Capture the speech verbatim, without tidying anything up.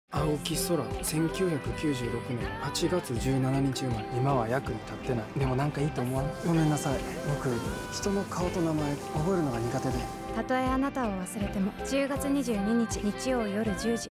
青木空、せんきゅうひゃくきゅうじゅうろくねんはちがつじゅうしちにち生まれ。今は役に立ってない。でもなんかいいと思わん？ごめんなさい、僕人の顔と名前覚えるのが苦手で。 たとえあなたを忘れてもじゅうがつにじゅうににち日曜夜じゅうじ